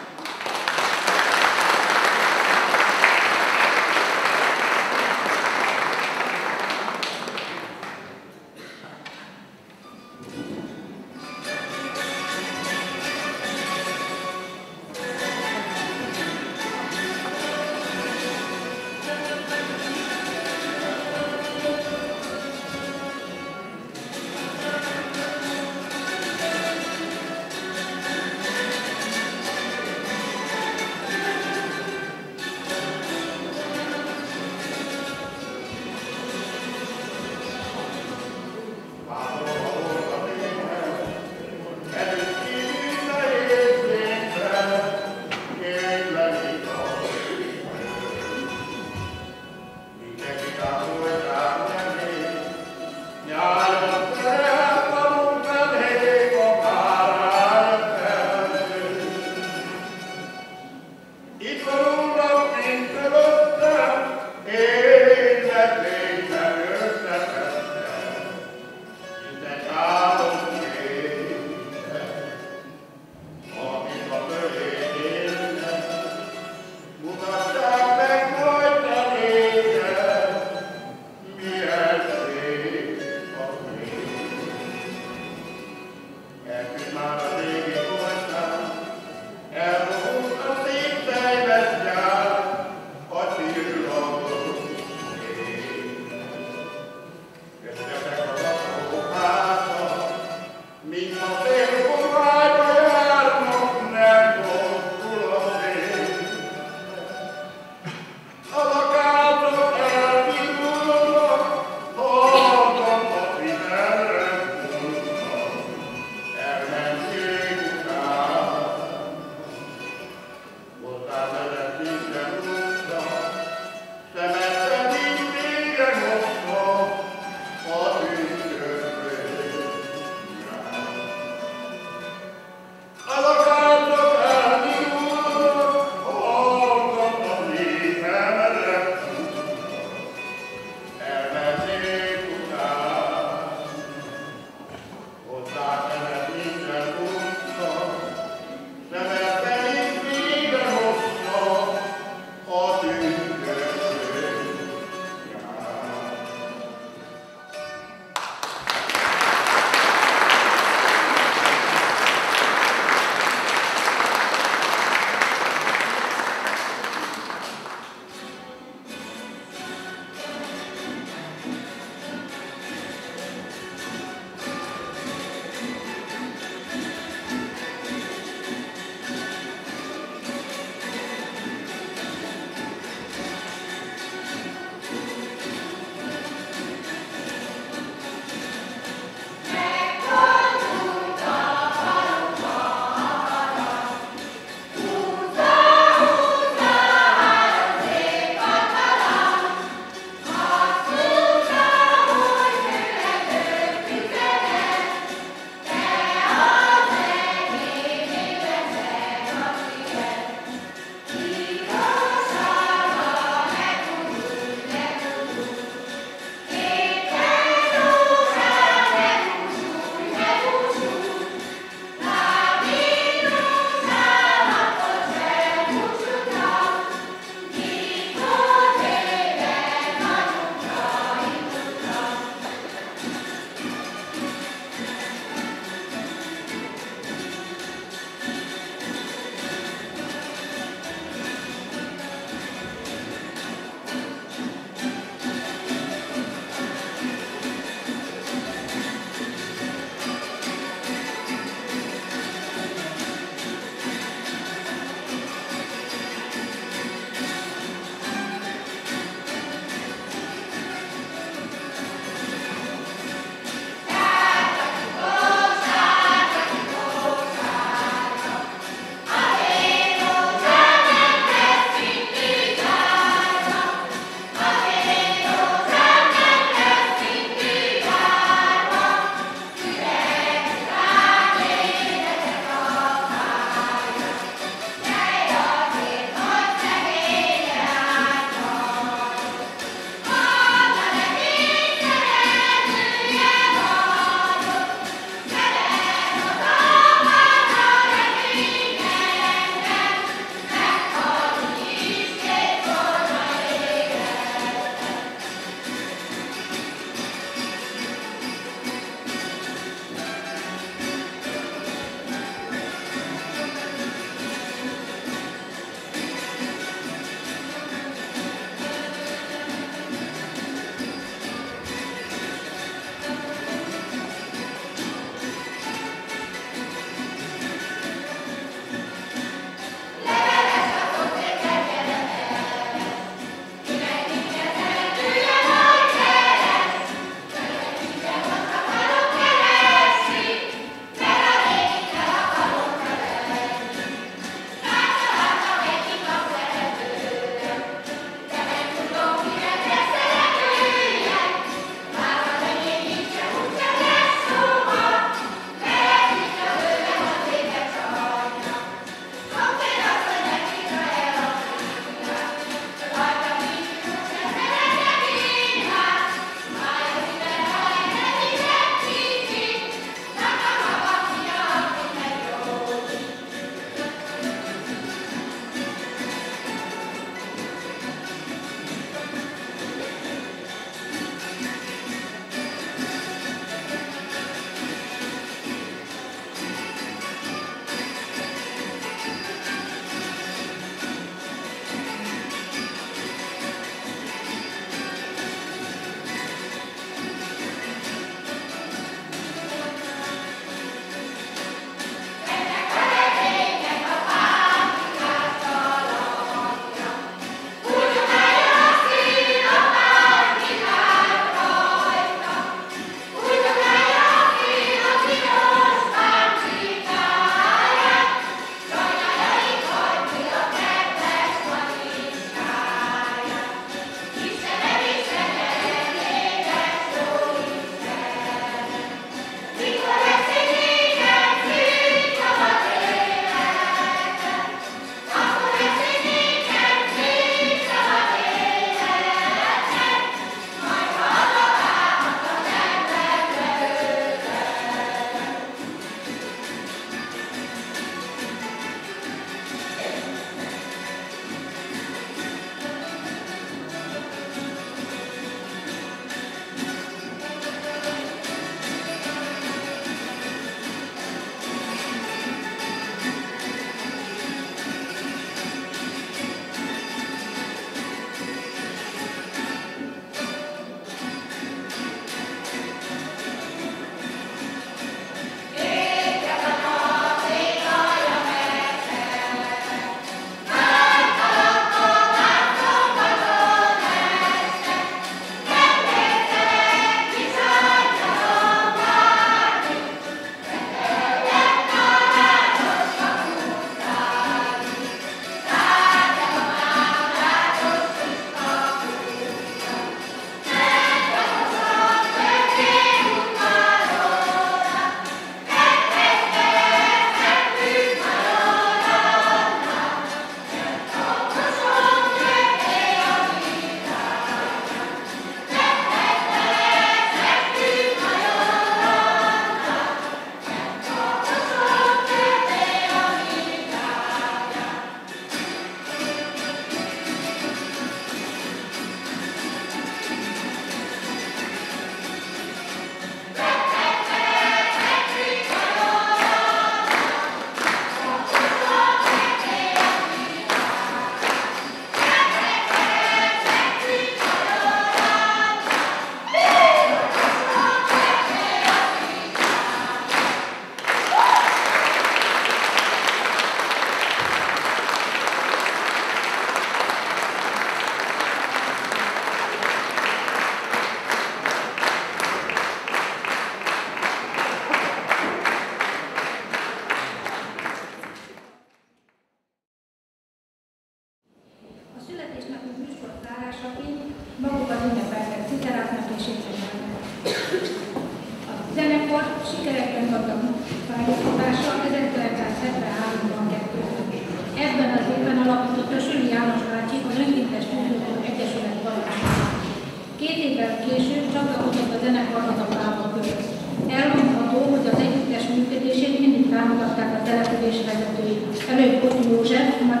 felépítését szolgálja. A zenekar sikerekben gazdag pályafutása 1973-ban kezdődött. Ebben az évben alapította Süli János bácsi az Önkéntes Művelődők Egyesület Balázsát. 2 évvel később csatlakozott a zenekarhoz a Páva követ. Elmondható, hogy az együttes működését mindig támogatták a település vezetői. Előbb Kocsi József, majd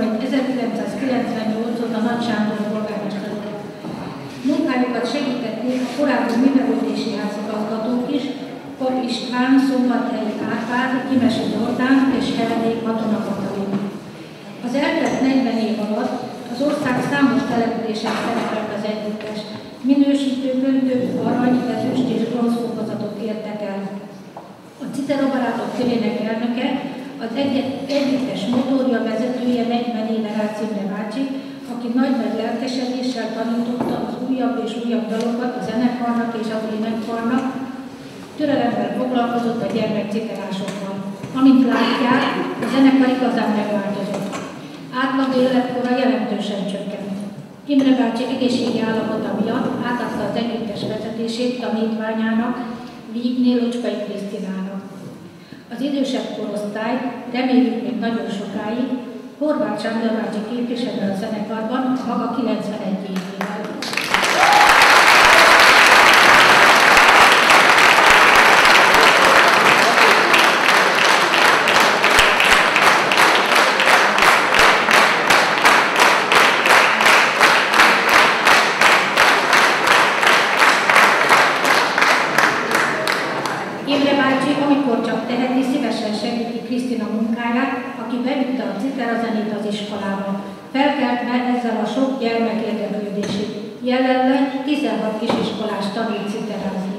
1998 óta Nagy Sándor polgármester urat. Munkájukat segítették a korábbi művelődési házigazgatók is, Pap István, Szombathelyi Árpád, Kimesi Zoltán és Heredék Katona Katalin. Az eltelt 40 év alatt az ország számos településen szerepelt az együttes. Minősítőből több arany, ezüst és bronz fokozatot értek el. A Citerabarátok körének elnöke, az együttes motorja vezetője 40 éve Rácz Imre bácsi, aki nagy lelkesedéssel tanította az újabb és újabb dalokat a zenekarnak és az énekkarnak, türelemmel foglalkozott a gyermekciterásokkal. Amint látják, a zenekar igazán megváltozott. Átlag életkora jelentősen csökkent. Imre bácsi egészségi állapota miatt átadta az együttes vezetését tanítványának, Vígné Locskai Krisztinának. Az idősebb korosztály, reméljük még nagyon sokáig, Horváth Sándor bácsi képviselő a zenekarban a maga 91 évével. Krisztina munkáját, aki bevitte a citerazenét az iskolába. Felkeltve ezzel a sok gyermek érdeklődését. Jelenleg 16 kisiskolás tanít citerázni.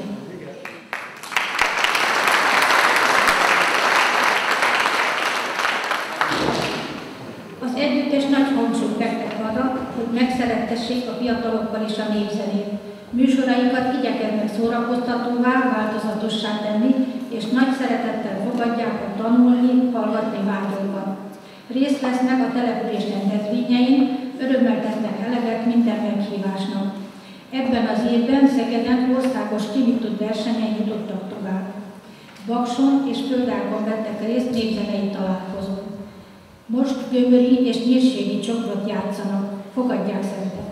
Az együttes nagy hangsúlyt fektet arra, hogy megszerettessék a fiatalokkal is a népzenét. Műsoraikat igyekeznek szórakoztatóvá, változatossá tenni, és nagy szeretettel fogadják a tanulni, hallgatni vágyókat. Részt vesznek a település rendezvényein, örömmel tesznek eleget minden meghívásnak. Ebben az évben Szegeden országos kinyitott versenyen jutottak tovább. Bakson és Földágon vettek részt népzenei találkozón. Most gömöri és nyírségi csokrot játszanak. Fogadják szeretettel!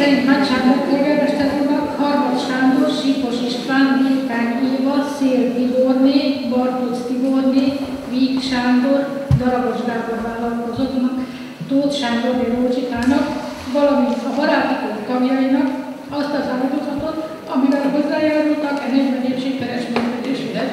szerint Nagy Sándor polgármester úrnak, Harmat Sándor, Sípos István, Vilkány Éva, Szél Tiborné, Bartócz Tiborné, Víg Sándor, Darabos Gábor vállalkozóknak, Tóth Sándor Rócsikának, valamint a baráti kör tagjainak azt az áldozatot, amivel hozzájárultak a 40 év sikeres működéséhez.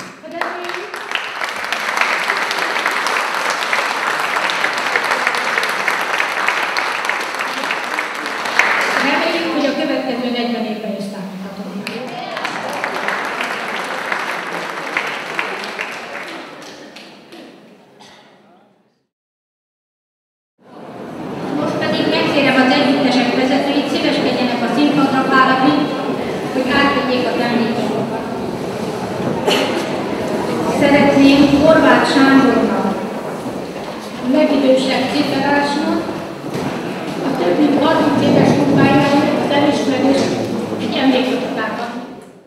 Reméljük, hogy a következő 40 évben is számíthatunk. Most pedig megkérem az együttesek vezetőit, szíveskedjenek a színpadra fáradni, hogy átvigyék a tanítókat. Szeretném Horváth Sándornak, a legidősebb cipelásnak, a több mint 30 éves munkájának az elismerést egy emlékkötet átadni.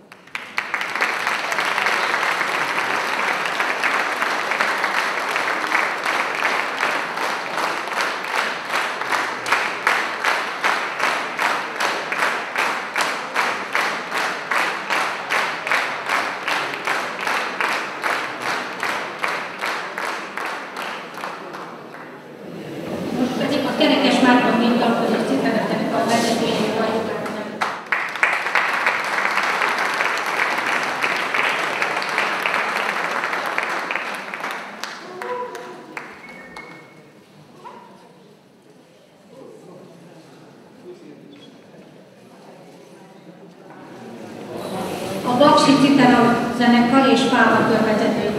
Most pedig a Kerekes Márton Mintalkozó Cipeletek a vezetőjének halljuk át. A Vaksi Cipela zenekar és Pálmakör vezetői.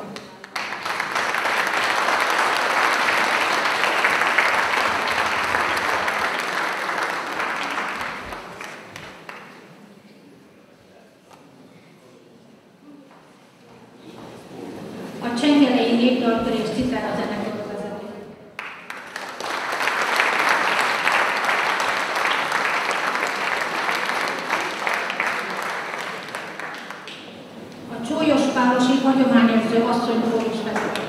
A Csengelei Népdalkör és Cipela zenekar vezetői. A Csólyospálosi Hagyományőrző Asszonykórus vezető.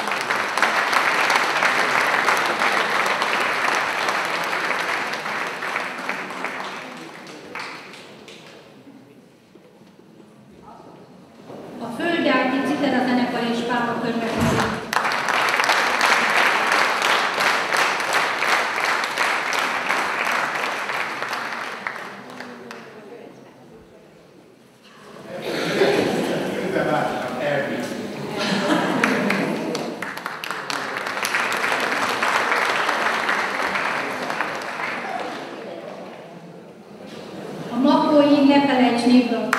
A Földgyárti Cipela zenekar és Pálmakör vezető. A Makói Ne Felejts Népdalkör.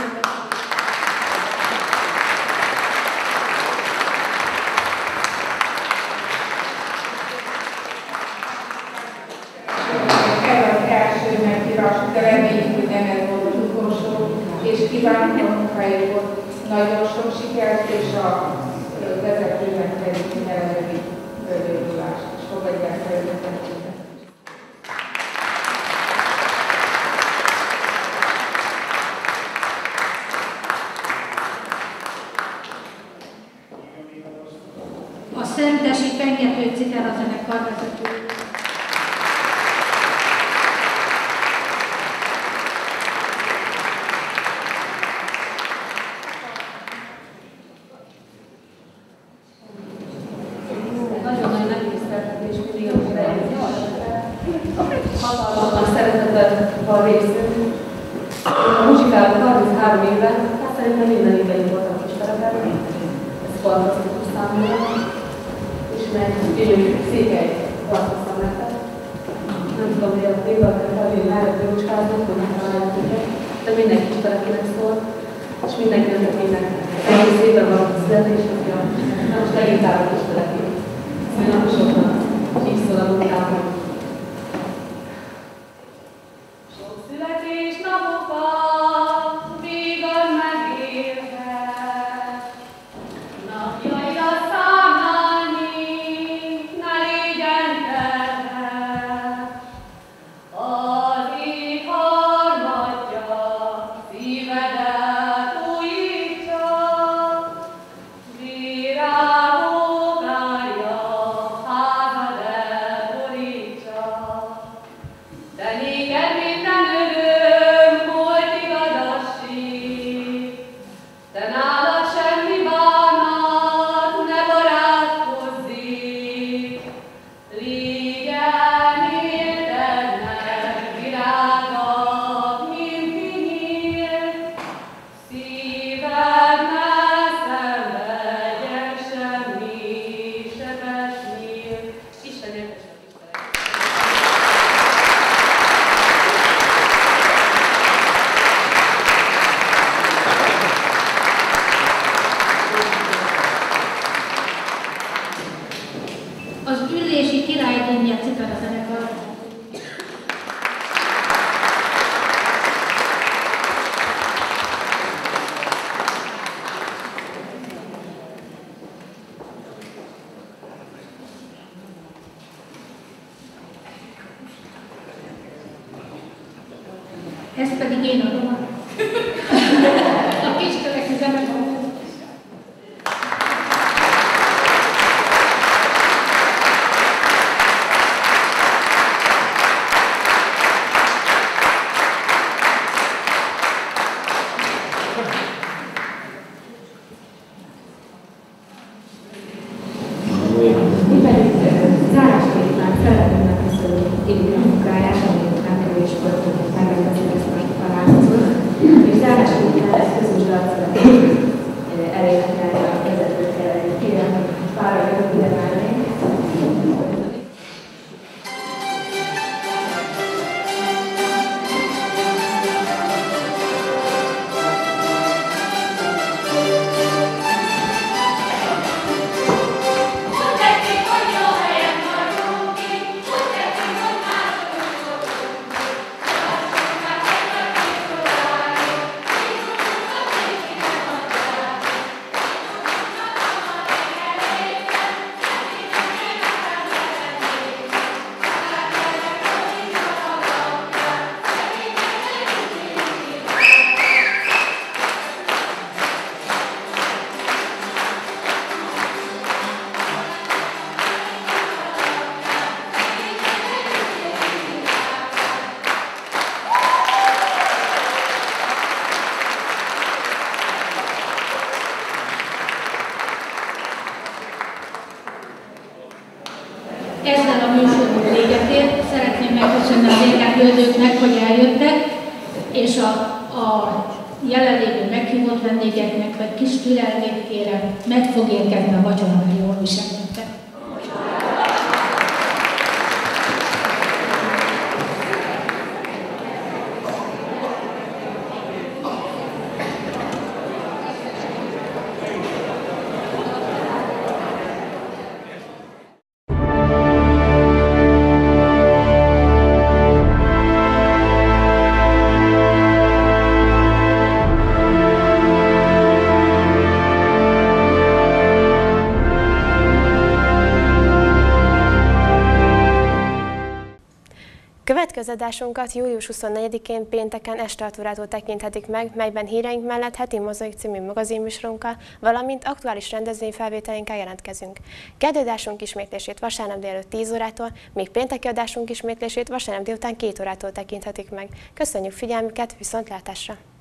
első megírás, de reméljük, hogy nem ez volt az utolsó, és kívánok a munkáihoz nagyon sok sikert, és a vezetőnek pedig minden rövid bővülást, és fogadják fel őket. A Szentesi Pengető Cipela zenekar vezető. Nagyon nagy megtiszteltetés mindig, amikor eljött hatalmas szeretetben van részünk. A muzsikában 33 éven, hát szerintem minden idején voltam kisteleken. Ez fantasztikus számomra. És meg gyönyörű székely tartoztam nektek. Nem tudom, hogy a népdalkör felé mellett bőcskáznak, hogy megtalálják őket, de mindenki kisteleknek szól, és mindenkinek mindenkinek. Egész évben van a születésnapja, most leginkább a kistelekén. Színlaposoknak, és így szól a munkában. Sok születésnapokat vígan megélhet, napjaira számlálni ne légyen terhet. Az ég harmadja szívedet újítsa, virágokárja házad elborítsa. De néked minden Ezt pedig én adom a kiskerekű zenekarnak. Mi pedig zárásképpen szeretném megköszönni Ilika munkáját, amit rendkívül tudjuk megrendezni ezt a találkozót, és zárásképpen ezt közös dalt szeretném elénekelni a vezetőkkel együtt. Kérem, hogy pár ide várnék. Ezzel a műsorunk véget ér. Szeretném megköszönni az érdeklődőknek, hogy eljöttek, és a jelenlévő meghívott vendégeknek, vagy kis türelmét kérem, meg fog érkezni a vacsora, mert jól viselkedtek. Következő adásunkat július 24-én pénteken este 6 órától tekinthetik meg, melyben híreink mellett heti Mozaik című magazinműsorunkkal, valamint aktuális rendezvényfelvételeinkkel jelentkezünk. Keddi adásunk ismétlését vasárnap délelőtt 10 órától, míg pénteki adásunk ismétlését vasárnap délután 2 órától tekinthetik meg. Köszönjük figyelmüket, viszontlátásra!